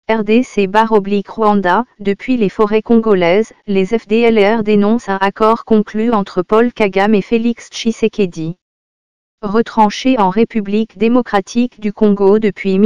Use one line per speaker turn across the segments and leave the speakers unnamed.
RDC/Rwanda, depuis les forêts congolaises, les FDLR dénoncent un accord conclu entre Paul Kagame et Félix Tshisekedi. Retranchés en République démocratique du Congo depuis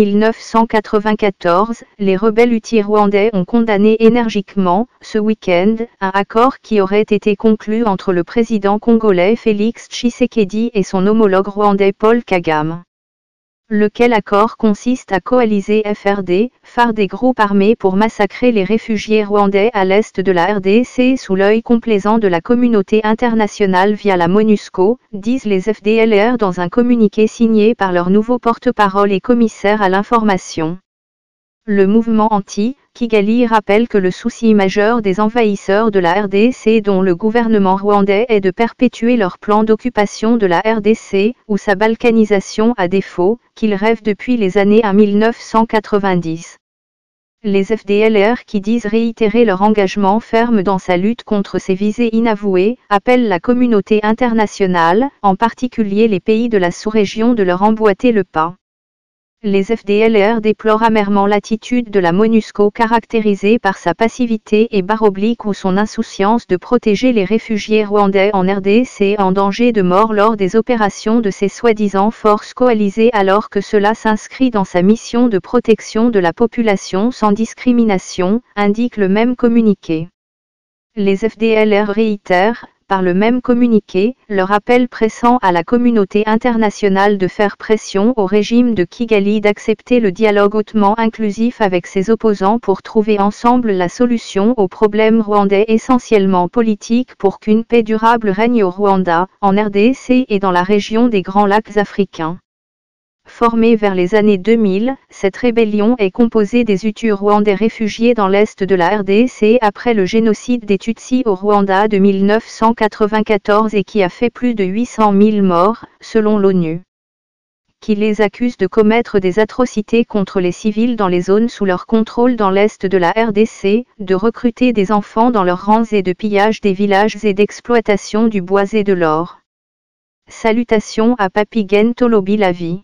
1994, les rebelles hutus rwandais ont condamné énergiquement, ce week-end, un accord qui aurait été conclu entre le président congolais Félix Tshisekedi et son homologue rwandais Paul Kagame. Lequel accord consiste à coaliser FRD, phare des groupes armés pour massacrer les réfugiés rwandais à l'est de la RDC sous l'œil complaisant de la communauté internationale via la MONUSCO, disent les FDLR dans un communiqué signé par leur nouveau porte-parole et commissaire à l'information. Le mouvement anti-Kigali rappelle que le souci majeur des envahisseurs de la RDC dont le gouvernement rwandais est de perpétuer leur plan d'occupation de la RDC ou sa balkanisation à défaut, qu'ils rêvent depuis les années 1990. Les FDLR qui disent réitérer leur engagement ferme dans sa lutte contre ces visées inavouées, appellent la communauté internationale, en particulier les pays de la sous-région de leur emboîter le pas. Les FDLR déplorent amèrement l'attitude de la MONUSCO caractérisée par sa passivité et ou son insouciance de protéger les réfugiés rwandais en RDC en danger de mort lors des opérations de ces soi-disant forces coalisées alors que cela s'inscrit dans sa mission de protection de la population sans discrimination, indique le même communiqué. Les FDLR réitèrent, par le même communiqué, leur appel pressant à la communauté internationale de faire pression au régime de Kigali d'accepter le dialogue hautement inclusif avec ses opposants pour trouver ensemble la solution aux problèmes rwandais essentiellement politiques pour qu'une paix durable règne au Rwanda, en RDC et dans la région des Grands Lacs africains. Formée vers les années 2000, cette rébellion est composée des Hutus rwandais réfugiés dans l'est de la RDC après le génocide des Tutsis au Rwanda de 1994 et qui a fait plus de 800 000 morts, selon l'ONU. Qui les accuse de commettre des atrocités contre les civils dans les zones sous leur contrôle dans l'est de la RDC, de recruter des enfants dans leurs rangs et de pillage des villages et d'exploitation du bois et de l'or. Salutations à Papigen Tolobi Lavi.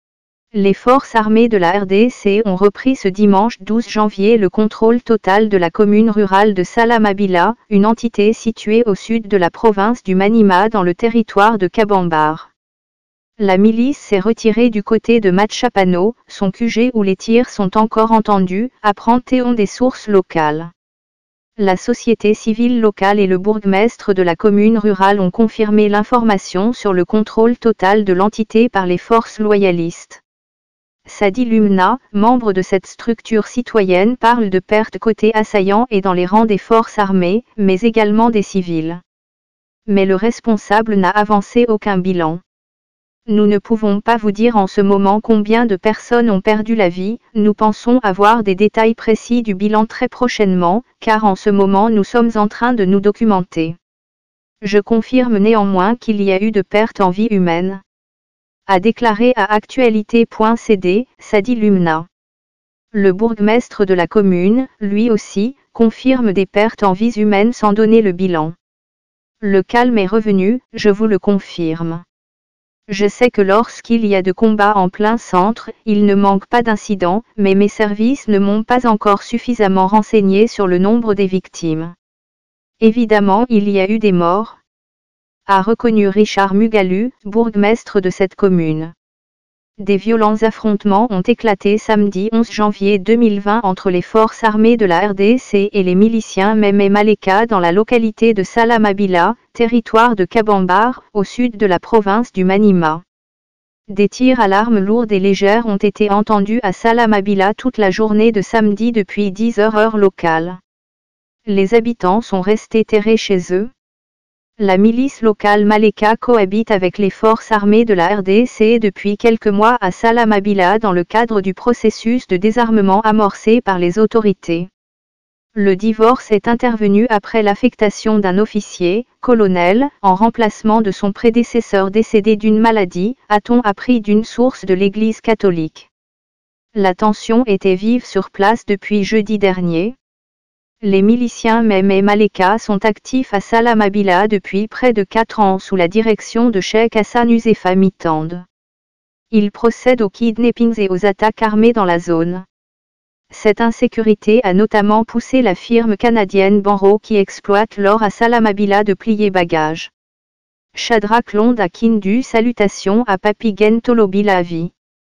Les forces armées de la RDC ont repris ce dimanche 12 janvier le contrôle total de la commune rurale de Salamabila, une entité située au sud de la province du Maniema dans le territoire de Kabambar. La milice s'est retirée du côté de Matchapano, son QG où les tirs sont encore entendus, apprend Théon des sources locales. La société civile locale et le bourgmestre de la commune rurale ont confirmé l'information sur le contrôle total de l'entité par les forces loyalistes. Sadi Lumna, membre de cette structure citoyenne, parle de pertes côté assaillants et dans les rangs des forces armées, mais également des civils. Mais le responsable n'a avancé aucun bilan. Nous ne pouvons pas vous dire en ce moment combien de personnes ont perdu la vie, nous pensons avoir des détails précis du bilan très prochainement, car en ce moment nous sommes en train de nous documenter. Je confirme néanmoins qu'il y a eu de pertes en vie humaine. A déclaré à actualité.cd, Sadi Lumna. Le bourgmestre de la commune, lui aussi, confirme des pertes en vies humaines sans donner le bilan. Le calme est revenu, je vous le confirme. Je sais que lorsqu'il y a de combats en plein centre, il ne manque pas d'incidents, mais mes services ne m'ont pas encore suffisamment renseigné sur le nombre des victimes. Évidemment, il y a eu des morts, a reconnu Richard Mugalu, bourgmestre de cette commune. Des violents affrontements ont éclaté samedi 11 janvier 2020 entre les forces armées de la RDC et les miliciens Meme Maleka dans la localité de Salamabila, territoire de Kabambar, au sud de la province du Maniema. Des tirs à l'arme lourde et légère ont été entendus à Salamabila toute la journée de samedi depuis 10 h heure locale. Les habitants sont restés terrés chez eux. La milice locale Maleka cohabite avec les forces armées de la RDC depuis quelques mois à Salamabila dans le cadre du processus de désarmement amorcé par les autorités. Le divorce est intervenu après l'affectation d'un officier, colonel, en remplacement de son prédécesseur décédé d'une maladie, a-t-on appris d'une source de l'Église catholique. La tension était vive sur place depuis jeudi dernier. Les miliciens Meme et Maleka sont actifs à Salamabila depuis près de 4 ans sous la direction de Cheikh Hassan Uzaifa Mitande. Ils procèdent aux kidnappings et aux attaques armées dans la zone. Cette insécurité a notamment poussé la firme canadienne Banro qui exploite l'or à Salamabila de plier bagages. Shadrach Lond à Kindu. Salutations à Papi Gentolobi Lavi.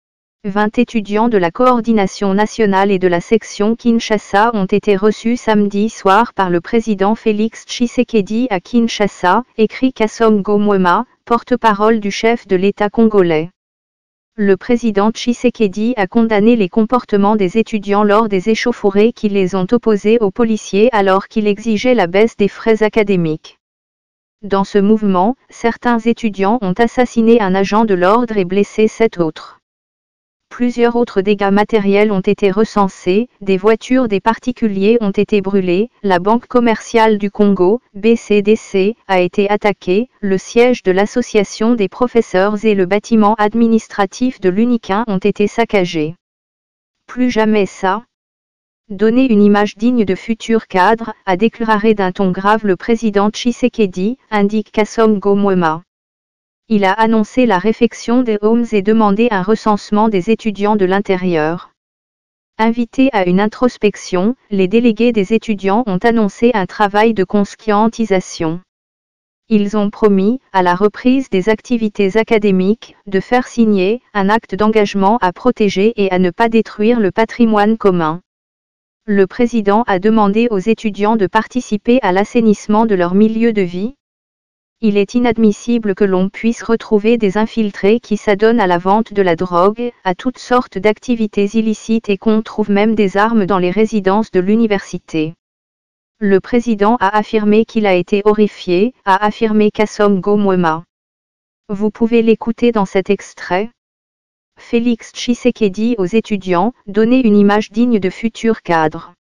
20 étudiants de la coordination nationale et de la section Kinshasa ont été reçus samedi soir par le président Félix Tshisekedi à Kinshasa, écrit Kassom Gomwema, porte-parole du chef de l'État congolais. Le président Tshisekedi a condamné les comportements des étudiants lors des échauffourées qui les ont opposés aux policiers alors qu'il exigeait la baisse des frais académiques. Dans ce mouvement, certains étudiants ont assassiné un agent de l'ordre et blessé 7 autres. Plusieurs autres dégâts matériels ont été recensés, des voitures des particuliers ont été brûlées, la Banque commerciale du Congo, BCDC, a été attaquée, le siège de l'association des professeurs et le bâtiment administratif de l'Uniquin ont été saccagés. Plus jamais ça. Donner une image digne de futurs cadres, a déclaré d'un ton grave le président Tshisekedi, indique Kassom Gomwema. Il a annoncé la réfection des homes et demandé un recensement des étudiants de l'intérieur. Invités à une introspection, les délégués des étudiants ont annoncé un travail de conscientisation. Ils ont promis, à la reprise des activités académiques, de faire signer un acte d'engagement à protéger et à ne pas détruire le patrimoine commun. Le président a demandé aux étudiants de participer à l'assainissement de leur milieu de vie. Il est inadmissible que l'on puisse retrouver des infiltrés qui s'adonnent à la vente de la drogue, à toutes sortes d'activités illicites et qu'on trouve même des armes dans les résidences de l'université. Le président a affirmé qu'il a été horrifié, a affirmé Kassom Gomwema. Vous pouvez l'écouter dans cet extrait. Félix Tshisekedi aux étudiants, donner une image digne de futurs cadres.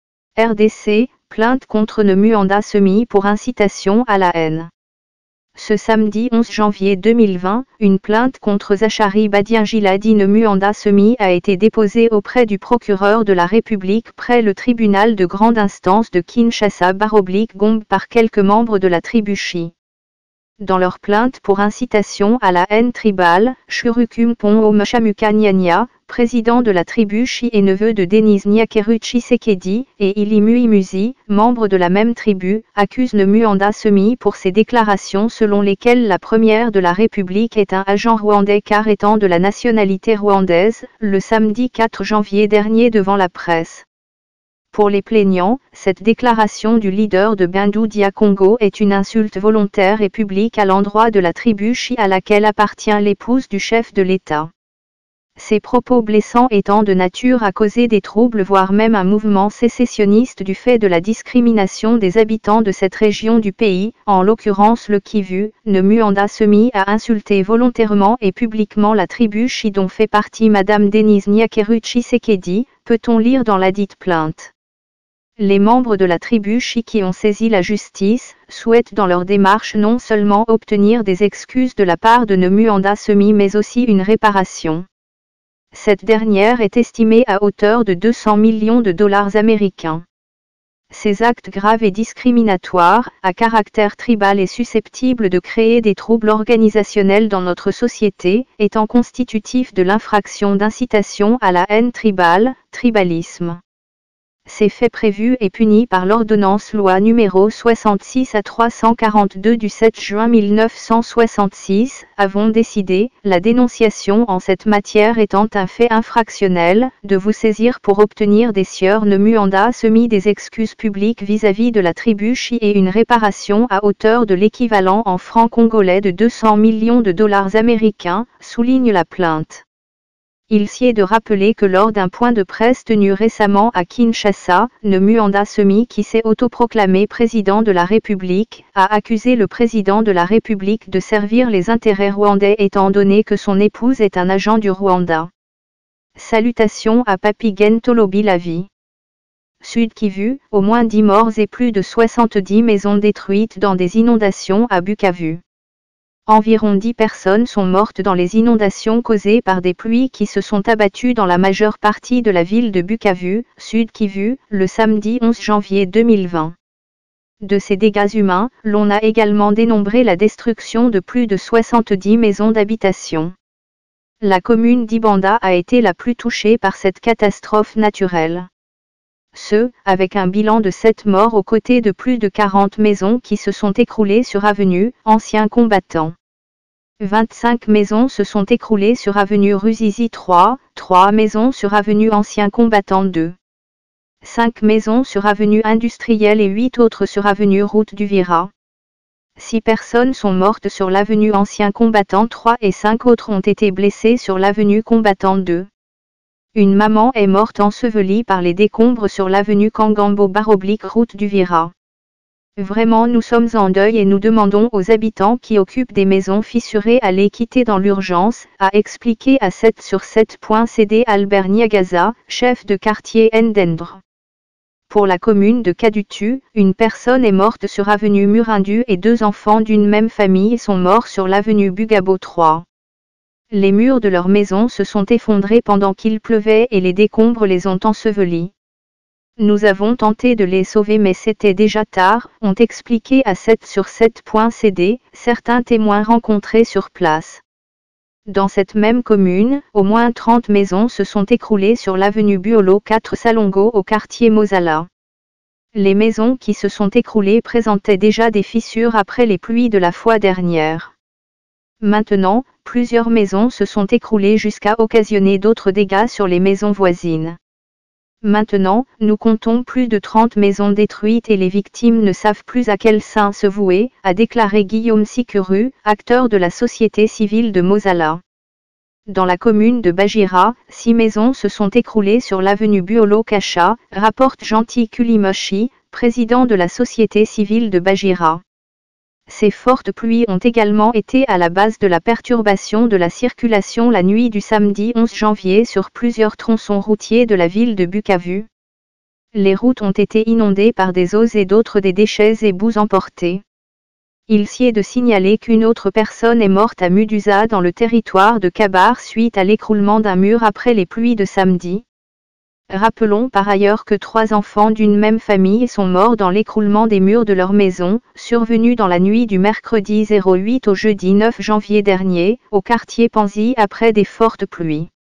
RDC, plainte contre Nemuanda Semi pour incitation à la haine. Ce samedi 11 janvier 2020, une plainte contre Zachary Badiangiladi Nemuanda Semi a été déposée auprès du procureur de la République près le tribunal de grande instance de Kinshasa /Gombe par quelques membres de la tribu Chi. Dans leur plainte pour incitation à la haine tribale, Churukum Pon Chamuka Nyanya, président de la tribu Chi et neveu de Denise Nyakeru Tshisekedi, et Ilimu Imuzi, membre de la même tribu, accuse Nemuanda Semi pour ses déclarations selon lesquelles la première de la République est un agent rwandais car étant de la nationalité rwandaise, le samedi 4 janvier dernier devant la presse. Pour les plaignants, cette déclaration du leader de Bindu Dia Congo est une insulte volontaire et publique à l'endroit de la tribu Chi à laquelle appartient l'épouse du chef de l'État. Ces propos blessants étant de nature à causer des troubles voire même un mouvement sécessionniste du fait de la discrimination des habitants de cette région du pays, en l'occurrence le Kivu, Nemuanda Semi a insulté volontairement et publiquement la tribu Chi dont fait partie Madame Denise Nyakeru Tshisekedi, peut-on lire dans la dite plainte. Les membres de la tribu Chi qui ont saisi la justice, souhaitent dans leur démarche non seulement obtenir des excuses de la part de Nemuanda Semi mais aussi une réparation. Cette dernière est estimée à hauteur de 200 millions de dollars américains. Ces actes graves et discriminatoires, à caractère tribal et susceptibles de créer des troubles organisationnels dans notre société, étant constitutifs de l'infraction d'incitation à la haine tribale, tribalisme. Ces faits prévus et punis par l'ordonnance loi numéro 66/342 du 7 juin 1966, avons décidé, la dénonciation en cette matière étant un fait infractionnel, de vous saisir pour obtenir des sieurs Nemuanda Semi des excuses publiques vis-à-vis de la tribu Chi et une réparation à hauteur de l'équivalent en francs congolais de 200 millions de dollars américains, souligne la plainte. Il sied de rappeler que lors d'un point de presse tenu récemment à Kinshasa, Nemuanda Semi qui s'est autoproclamé président de la République, a accusé le président de la République de servir les intérêts rwandais étant donné que son épouse est un agent du Rwanda. Salutations à Papi Gentolobi Lavi. Sud Kivu, au moins 10 morts et plus de 70 maisons détruites dans des inondations à Bukavu. Environ 10 personnes sont mortes dans les inondations causées par des pluies qui se sont abattues dans la majeure partie de la ville de Bukavu, Sud Kivu, le samedi 11 janvier 2020. De ces dégâts humains, l'on a également dénombré la destruction de plus de 70 maisons d'habitation. La commune d'Ibanda a été la plus touchée par cette catastrophe naturelle. Avec un bilan de 7 morts aux côtés de plus de 40 maisons qui se sont écroulées sur avenue Anciens Combattants. 25 maisons se sont écroulées sur avenue Ruzizi 3 maisons sur avenue Anciens Combattants 2. 5 maisons sur avenue Industrielle et 8 autres sur avenue Route du Vira. 6 personnes sont mortes sur l'avenue Anciens Combattants 3 et 5 autres ont été blessées sur l'avenue Combattants 2. Une maman est morte ensevelie par les décombres sur l'avenue Kangambo-Route du Vira. Vraiment nous sommes en deuil et nous demandons aux habitants qui occupent des maisons fissurées à les quitter dans l'urgence, a expliqué à 7sur7.cd Albert Niagaza, chef de quartier Ndendre. Pour la commune de Kadutu, une personne est morte sur avenue Murindu et 2 enfants d'une même famille sont morts sur l'avenue Bugabo 3. Les murs de leur maison se sont effondrés pendant qu'il pleuvait et les décombres les ont ensevelis. Nous avons tenté de les sauver mais c'était déjà tard, ont expliqué à 7sur7.cd, certains témoins rencontrés sur place. Dans cette même commune, au moins 30 maisons se sont écroulées sur l'avenue Buolo 4 Salongo au quartier Mosala. Les maisons qui se sont écroulées présentaient déjà des fissures après les pluies de la fois dernière. Maintenant, plusieurs maisons se sont écroulées jusqu'à occasionner d'autres dégâts sur les maisons voisines. Maintenant, nous comptons plus de 30 maisons détruites et les victimes ne savent plus à quel saint se vouer, a déclaré Guillaume Sikuru, acteur de la société civile de Mosala. Dans la commune de Bajira, 6 maisons se sont écroulées sur l'avenue Buolo Kacha, rapporte Gentil Kulimoshi, président de la société civile de Bajira. Ces fortes pluies ont également été à la base de la perturbation de la circulation la nuit du samedi 11 janvier sur plusieurs tronçons routiers de la ville de Bukavu. Les routes ont été inondées par des eaux et d'autres des déchets et boues emportés. Il s'y est de signaler qu'une autre personne est morte à Mudusa dans le territoire de Kabar suite à l'écroulement d'un mur après les pluies de samedi. Rappelons par ailleurs que 3 enfants d'une même famille sont morts dans l'écroulement des murs de leur maison, survenu dans la nuit du mercredi 08 au jeudi 9 janvier dernier, au quartier Panzi après des fortes pluies.